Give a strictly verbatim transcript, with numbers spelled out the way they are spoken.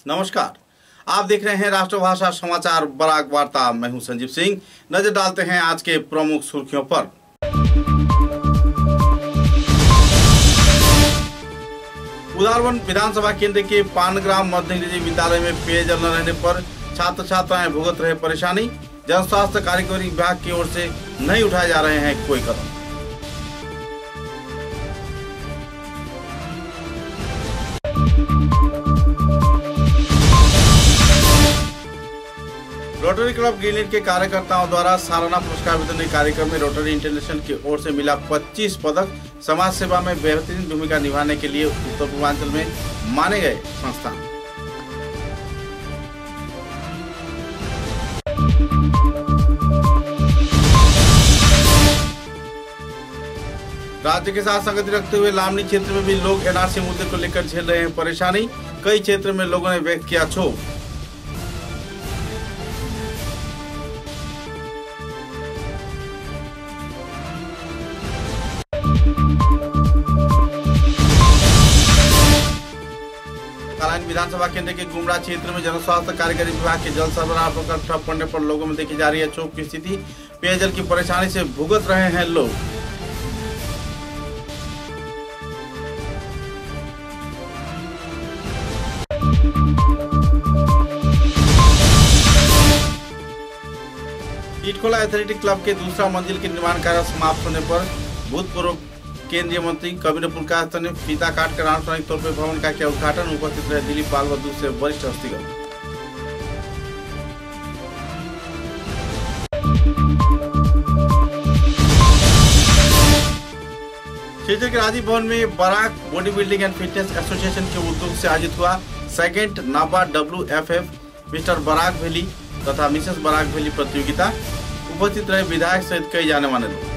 नमस्कार, आप देख रहे हैं राष्ट्रभाषा समाचार बराक वार्ता। मैं हूं संजीव सिंह। नजर डालते हैं आज के प्रमुख सुर्खियों पर। उदारवन विधानसभा केंद्र के पानग्राम मध्य अंग्रेजी विद्यालय में पेयजल न रहने पर छात्र छात्राएं भुगत रहे परेशानी। जन स्वास्थ्य कार्यक्रम विभाग की ओर से नहीं उठाए जा रहे हैं कोई कदम। रोटरी क्लब गिरनीट के कार्यकर्ताओं द्वारा सालाना पुरस्कार वितरण कार्यक्रम में रोटरी इंटरनेशनल की ओर से मिला पच्चीस पदक। समाज सेवा में बेहतरीन भूमिका निभाने के लिए उत्तर पूर्वांचल में माने गए संस्थान। राज्य के साथ संगति रखते हुए लामनी क्षेत्र में भी लोग एनआरसी मुद्दे को लेकर झेल रहे हैं परेशानी। कई क्षेत्र में लोगों ने व्यक्त किया क्षोभ। कालाइन विधानसभा केंद्र के गुमरा क्षेत्र में जन स्वास्थ्य कार्यक्रम विभाग के जल सरबराह पर ठप पड़ने पर लोगों में देखी जा रही है क्षोभ की स्थिति। पेयजल की परेशानी से भुगत रहे हैं लोग। इटखोला एथलेटिक क्लब के दूसरा मंजिल के निर्माण कार्य समाप्त होने पर भूतपूर्व केंद्रीय मंत्री कबीर पुरकायस्थ ने फीता काट कर आनुষ্ঠাनिक तौर पर भवन का किया उद्घाटन। उपस्थित रहे दिलीप बाल बहादुर से वरिष्ठ हस्तीगण। क्षेत्र के राजीव भवन में Barak body building and fitness association के उद्योग से आयोजित हुआ सेकेंड नाबा W F F mister Barak valley तथा मिसेस बराक वैली प्रतियोगिता। उपस्थित रहे विधायक सहित कई जाने माने लोग।